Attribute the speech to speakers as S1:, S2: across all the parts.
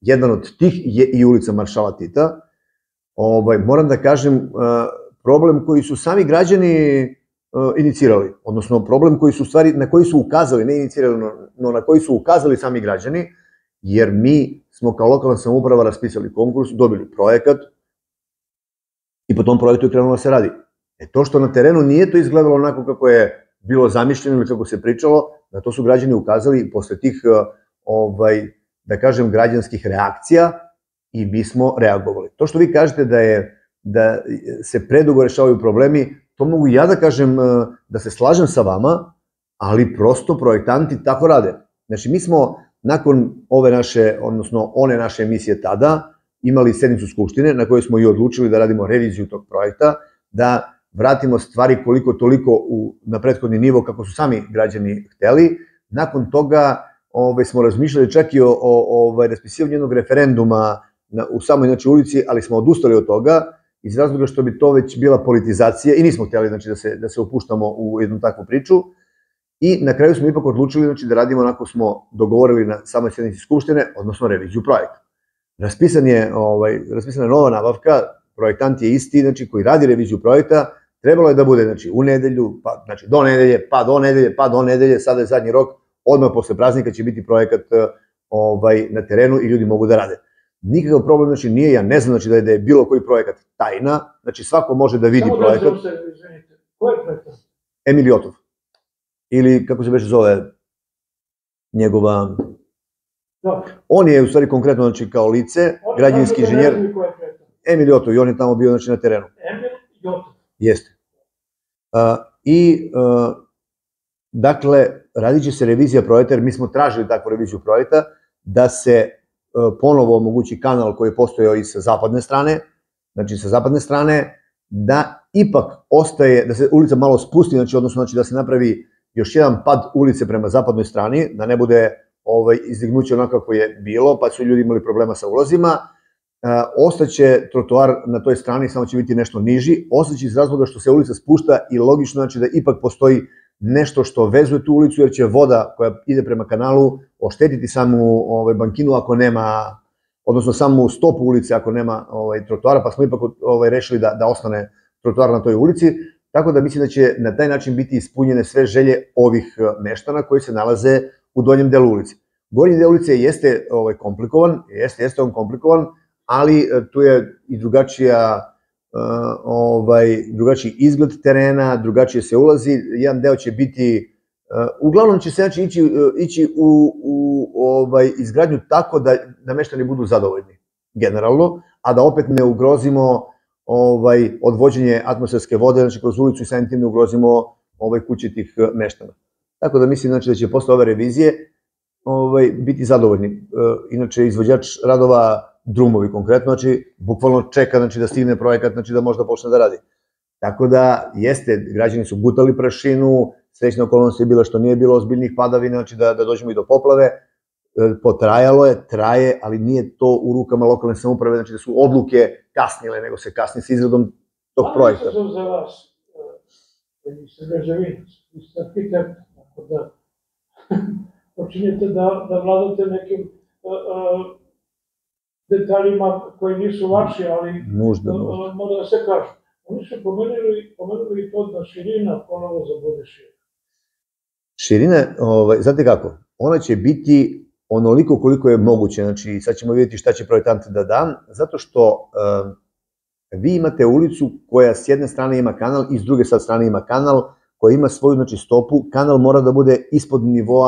S1: jedan od tih je i ulica Maršala Tita. Moram da kažem, problem koji su sami građani inicirali, odnosno problem koji su stvari, na koji su ukazali, ne inicirali, no na koji su ukazali sami građani, jer mi smo kao lokalna samouprava raspisali konkurs, dobili projekat i po tom projektu je krenulo da se radi. To što na terenu nije to izgledalo onako kako je bilo zamišljeno ili kako se pričalo, na to su građani ukazali posle tih, da kažem, građanskih reakcija i mi smo reagovali. To što vi kažete da se predugo rešavaju problemi, to mogu ja da kažem, da se slažem sa vama, ali prosto projektanti tako rade. Znači, mi smo nakon ove naše, odnosno one naše emisije tada, imali sednicu Skupštine na kojoj smo i odlučili da radimo reviziju tog projekta, da vratimo stvari koliko toliko na prethodni nivo kako su sami građani hteli. Nakon toga smo razmišljali čak i o raspisivanju jednog referenduma u samoj ulici, ali smo odustali od toga iz razloga što bi to već bila politizacija i nismo hteli da se upuštamo u jednu takvu priču. I na kraju smo ipak odlučili da radimo onako smo dogovorili na samoj sednici Skupštine, odnosno reviziju projekta. Raspisana je nova nabavka, projektant je isti, koji radi reviziju projekta, trebalo je da bude u nedelju, do nedelje, pa do nedelje, pa do nedelje, sada je zadnji rok, odmah posle praznika će biti projekat na terenu i ljudi mogu da rade. Nikakav problem nije, ja ne znam da je bilo koji projekat tajna, svako može da vidi projekat.
S2: Samo da se izvinite, ko je projektant?
S1: Emil Jotov. Ili, kako se već zove, njegova... On je u stvari konkretno kao lice, građevinski inženjer. Emil Jotov i on je tamo bio na terenu.
S2: Emil Jotov?
S1: Jeste. I, dakle, radit će se revizija projekta, jer mi smo tražili takvu reviziju projekta, da se ponovo omogući kanal koji je postojao i sa zapadne strane, da ipak ostaje, da se ulica malo spusti, odnosno da se napravi još jedan pad ulice prema zapadnoj strani, da ne bude izdignuće onako kako je bilo, pa su ljudi imali problema sa ulazima. Ostaće trotoar na toj strani, samo će biti nešto niži, ostaće iz razloga što se ulica spušta i logično da ipak postoji nešto što vezuje tu ulicu, jer će voda koja ide prema kanalu oštetiti samu bankinu ako nema, odnosno samu stopu ulice ako nema trotoara, pa smo ipak rešili da ostane trotoar na toj ulici, tako da mislim da će na taj način biti ispunjene sve želje ovih meštana koji se nalaze u donjem delu ulice. Gornji deo ulice jeste komplikovan, jeste on komplikovan, ali tu je i drugačiji izgled terena, drugačije se ulazi, jedan deo će biti, uglavnom će se ići u izgradnju tako da meštani budu zadovoljni, generalno, a da opet ne ugrozimo odvođenje atmosferske vode, kroz ulicu i samim tim ne ugrozimo kuće tih meštana. Tako da mislim da će posle ove revizije biti zadovoljni. Inače, izvođač radova Drumovi konkretno, bukvalno čeka da stigne projekat, da možda počne da radi. Tako da, jeste, građani su gutali prašinu, srećna okolnost je bila što nije bilo ozbiljnih padavina, da dođemo i do poplave, potrajalo je, traje, ali nije to u rukama lokalne samouprave, da su odluke kasnile, nego se kasni sa izradom tog projekta.
S2: Ali se za vas, vi ste građevinac, vi ste arhitekt, tako da počinjete da vladate nekim detaljima koji nisu vaši, ali mora da se kaže. Oni su pomenuli to da širina ponovo zabude širina.
S1: Širina, znate kako, ona će biti onoliko koliko je moguće, sad ćemo vidjeti šta će projektant da da, zato što vi imate ulicu koja s jedne strane ima kanal i s druge strane ima kanal, koja ima svoju stopu, kanal mora da bude ispod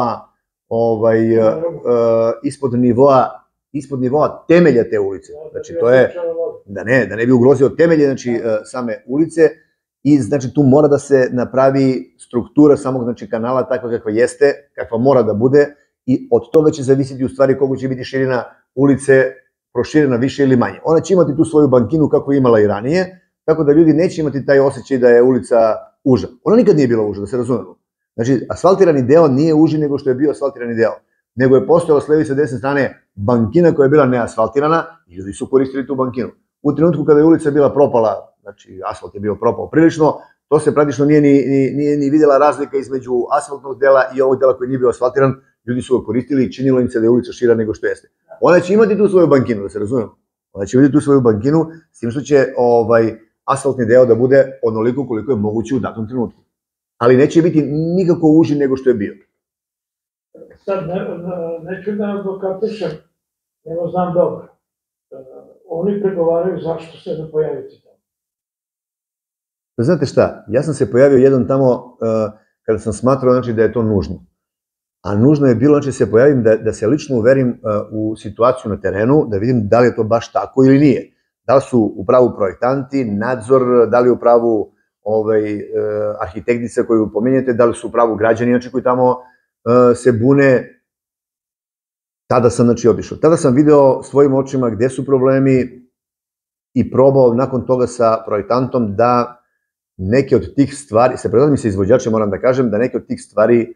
S1: nivoa temelja te ulice. Znači, to je, da ne bi ugrozio temelje same ulice i tu mora da se napravi struktura samog kanala takva kakva jeste, kakva mora da bude i od toga će zavisiti u stvari koliko će biti širina ulice, proširena više ili manje. Ona će imati tu svoju bankinu kako je imala i ranije, tako da ljudi neće imati taj osjećaj da je ulica uža. Ona nikad nije bila uža, da se razumemo. Znači, asfaltirani deo nije uži nego što je bio asfaltirani deo, nego je postojala s leve i sa desne strane bankina koja je bila neasfaltirana i ljudi su koristili tu bankinu. U trenutku kada je ulica bila propala, znači asfalt je bio propao prilično, to se praktično nije ni videla razlika između asfaltnog dela i ovog dela koji nije bio asfaltiran, ljudi su ga koristili i činilo im se da je ulica šira nego što jeste. Ona će imati tu svoju bankinu, da se razumemo. Ona će imati tu svoju bankinu, s tim što će asfaltni deo da bude onoliko koliko je moguće u datom trenutku. Ali neće biti nikako uži nego što je bio.
S2: Sad, neću da advokatišem, nego znam dobro. Oni pregovaraju zašto se ne pojaviti tamo.
S1: Znate šta, ja sam se pojavio jednom tamo kada sam smatrao da je to nužno. A nužno je bilo da se pojavim da se lično uverim u situaciju na terenu, da vidim da li je to baš tako ili nije. Da li su u pravu projektanti, nadzor, da li je u pravu arhitektica koju pomenjate, da li su u pravu građani koji tamo se bune. Tada sam otišao. Tada sam video svojim očima gde su problemi i probao nakon toga sa projektantom da neke od tih stvari, sa projektantom i sa izvođačem moram da kažem, da neke od tih stvari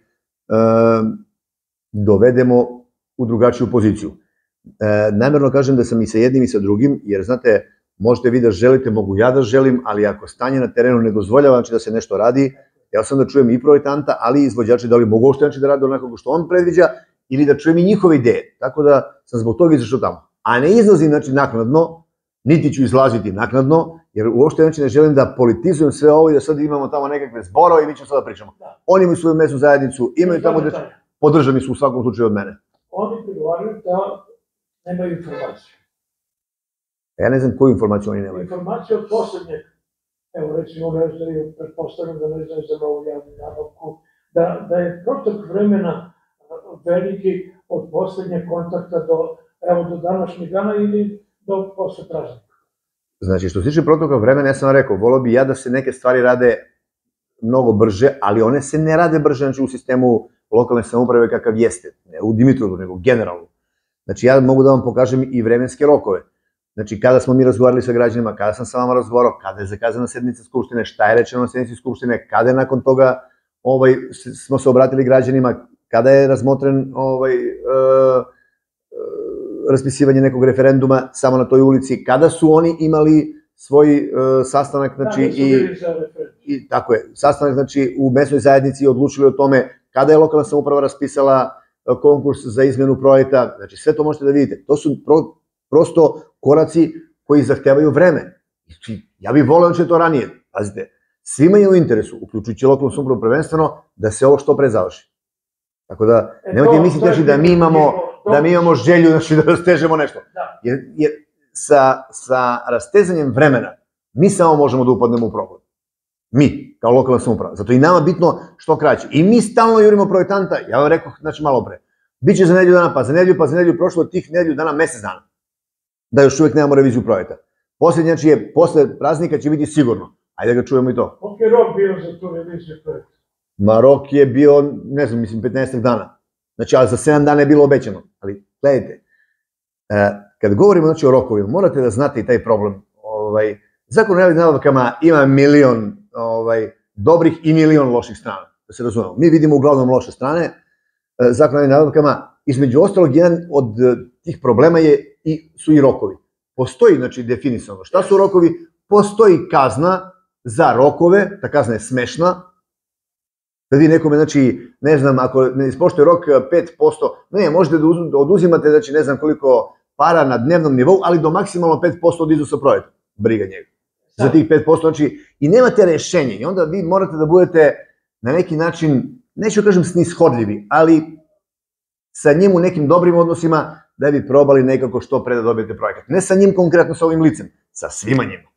S1: dovedemo u drugačiju poziciju. Namerno kažem da sam i sa jednim i sa drugim, jer znate, možete vi da želite, mogu ja da želim, ali ako stanje na terenu ne dozvoljava da se nešto radi, ja sam da čujem i projektanta, ali i izvođače da li mogu uopšte da rade onako što on predviđa, ili da čujem i njihove ideje. Tako da sam zbog toga izašao tamo. A ne izlazim naknadno, niti ću izlaziti naknadno, jer uopšte ne želim da politizujem sve ovo i da sad imamo tamo nekakve zborove i mi ćemo sada pričamo. Oni imaju svoju mesnu zajednicu, imaju tamo gde podržani su u svakom slučaju od mene.
S2: Oni prigovaraju da nemaju informaciju.
S1: Ja ne znam koju informaciju oni nemaju.
S2: Informacija od poslednjeg. Evo recimo ne znaju, pretpostavljam da ne znaju za novu javnu nabavku, da je protok vremena veliki od poslednjeg kontakta do današnjeg dana ili do posle praznika.
S1: Znači, što se tiče protoka vremena, ja sam rekao, volao bi ja da se neke stvari rade mnogo brže, ali one se ne rade brže u sistemu lokalne samouprave kakav jeste, ne u Dimitrovgradu, nego generalno. Znači, ja mogu da vam pokažem i vremenske rokove. Znači, kada smo mi razgovarali sa građanima, kada sam sa vama razgovarao, kada je zakazana sednica Skupštine, šta je rečeno na sednici Skupštine, kada je nakon toga smo se obratili građanima, kada je razmotren raspisivanje nekog referenduma samo na toj ulici, kada su oni imali svoj sastanak, znači, i tako je, sastanak, znači, u mesnoj zajednici i odlučili o tome kada je lokalna samouprava raspisala konkurs za izmenu projekta, znači, sve to možete da vidite. To su prosto koraci koji zahtevaju vreme. Ja bih voleo to ranije, pazite, svima je u interesu, uključujući lokalnu samoupravu prvenstveno, da se ovo što pre završi. Tako da, nemojte misliti da mi imamo želju da rastežemo nešto. Jer sa rastezanjem vremena mi samo možemo da upadnemo u problem. Mi, kao lokalna samouprava. Zato i nama bitno što kraće. I mi stalno jurimo projektanta, ja vam rekao, znači malo pre, biće za nedelju dana, pa za nedelju, prošlo od tih nedelju dana mesec dana, da još uvek nemamo reviziju projekta. Poslednje, znači, posle praznika će biti sigurno. Ajde da ga čujemo i to.
S2: Koliko je rok bio za tu reviziju projekta?
S1: Ma rok je bio, ne znam, mislim, 15 dana. Znači, ali za 7 dana je bilo obećano. Ali, gledajte, kad govorimo, znači, o rokovima, morate da znate i taj problem. Zakon o javnim nabavkama ima milion dobrih i milion loših strana, da se razumemo. Mi vidimo uglavnom loše strane. Zakon o javnim nabavkama, između ostalog, jedan od tih problema su i rokovi. Postoji, znači, definisano. Šta su rokovi? Postoji kazna za rokove, ta kazna je smešna, da vi nekome, znači, ne znam, ako ne ispoštuje rok 5%, ne, možete da oduzimate, znači, ne znam koliko para na dnevnom nivou, ali do maksimalno 5% od iznosa projekta. Briga njega. Za tih 5%, znači, i nemate rešenje. I onda vi morate da budete na neki način, neću kažem snishodljivi, ali sa njim u nekim dobrim odnosima da bi probali nekako što pre da dobijete projekat. Ne sa njim konkretno, sa ovim licem, sa svima njima.